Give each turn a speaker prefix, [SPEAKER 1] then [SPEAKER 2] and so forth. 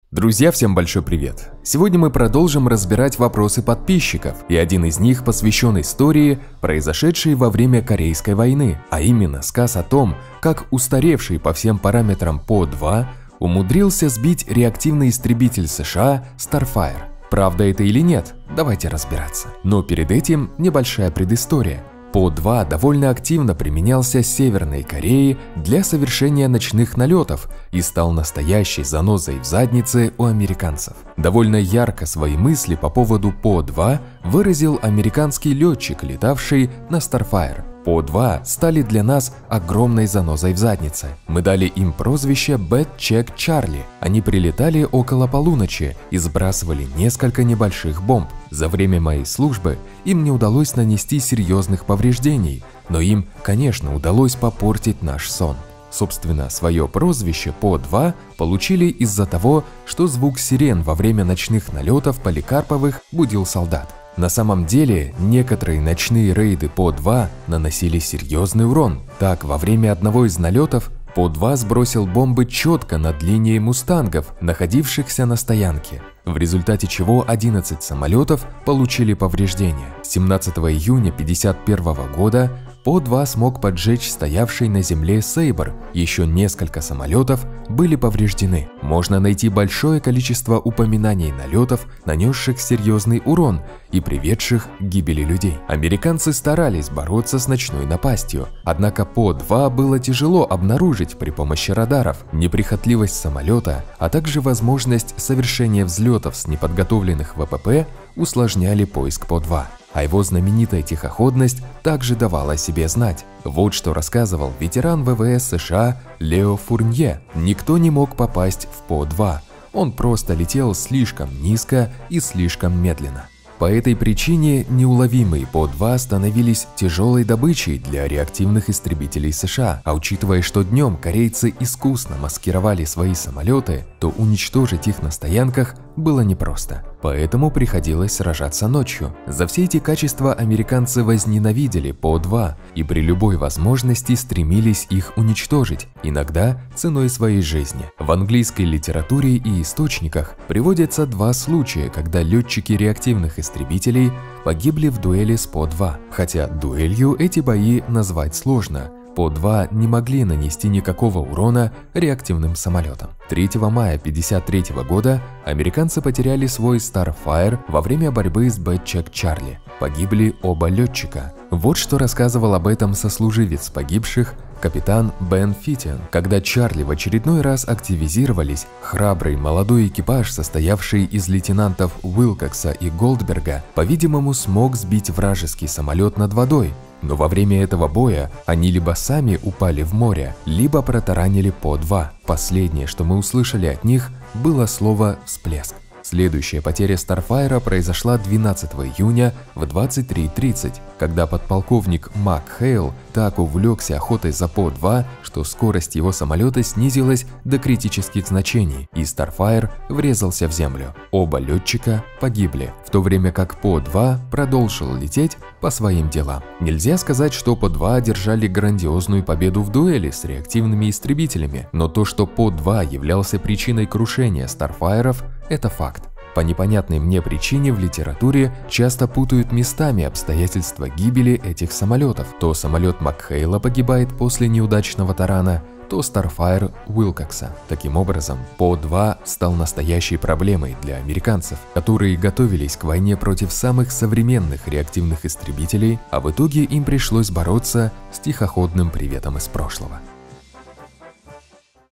[SPEAKER 1] Друзья, всем большой привет! Сегодня мы продолжим разбирать вопросы подписчиков, и один из них посвящен истории, произошедшей во время Корейской войны, а именно сказ о том, как устаревший по всем параметрам По-2 умудрился сбить реактивный истребитель США Starfire. Правда это или нет? Давайте разбираться. Но перед этим небольшая предыстория. По-2 довольно активно применялся Северной Кореей для совершения ночных налетов и стал настоящей занозой в заднице у американцев. Довольно ярко свои мысли по поводу По-2 выразил американский летчик, летавший на Starfire. По-2 стали для нас огромной занозой в заднице. Мы дали им прозвище Bad Check Charlie. Они прилетали около полуночи и сбрасывали несколько небольших бомб. За время моей службы им не удалось нанести серьезных повреждений, но им, конечно, удалось попортить наш сон. Собственно, свое прозвище По-2 получили из-за того, что звук сирен во время ночных налетов Поликарповых будил солдат. На самом деле, некоторые ночные рейды По-2 наносили серьезный урон. Так, во время одного из налетов По-2 сбросил бомбы четко над линией мустангов, находившихся на стоянке, в результате чего 11 самолетов получили повреждения. 17 июня 1951 года По-2 смог поджечь стоявший на земле Сейбр, еще несколько самолетов были повреждены. Можно найти большое количество упоминаний налетов, нанесших серьезный урон и приведших к гибели людей. Американцы старались бороться с ночной напастью, однако По-2 было тяжело обнаружить при помощи радаров. Неприхотливость самолета, а также возможность совершения взлетов с неподготовленных ВПП усложняли поиск По-2. А его знаменитая тихоходность также давала о себе знать. Вот что рассказывал ветеран ВВС США Лео Фурнье. Никто не мог попасть в По-2. Он просто летел слишком низко и слишком медленно. По этой причине неуловимые По-2 становились тяжелой добычей для реактивных истребителей США, а учитывая, что днем корейцы искусно маскировали свои самолеты, то уничтожить их на стоянках было непросто. Поэтому приходилось сражаться ночью. За все эти качества американцы возненавидели По-2 и при любой возможности стремились их уничтожить, иногда ценой своей жизни. В английской литературе и источниках приводятся два случая, когда летчики реактивных истребителей погибли в дуэли с По-2, хотя дуэлью эти бои назвать сложно. По-2 не могли нанести никакого урона реактивным самолетам. 3 мая 1953 года американцы потеряли свой Starfire во время борьбы с Bad Check Charlie. Погибли оба летчика. Вот что рассказывал об этом сослуживец погибших, капитан Бен Фитиан. Когда Чарли в очередной раз активизировались, храбрый молодой экипаж, состоявший из лейтенантов Уилкокса и Голдберга, по-видимому, смог сбить вражеский самолет над водой. Но во время этого боя они либо сами упали в море, либо протаранили По-2. Последнее, что мы услышали от них, было слово «всплеск». Следующая потеря Starfire произошла 12 июня в 23:30, когда подполковник Мак Хейл так увлекся охотой за По-2, что скорость его самолета снизилась до критических значений, и Starfire врезался в землю. Оба летчика погибли, в то время как По-2 продолжил лететь по своим делам. Нельзя сказать, что По-2 одержали грандиозную победу в дуэли с реактивными истребителями, но то, что По-2 являлся причиной крушения Старфайров, это факт. По непонятной мне причине в литературе часто путают местами обстоятельства гибели этих самолетов. То самолет Макхейла погибает после неудачного тарана, то Starfire Уилкокса. Таким образом, По-2 стал настоящей проблемой для американцев, которые готовились к войне против самых современных реактивных истребителей, а в итоге им пришлось бороться с тихоходным приветом из прошлого.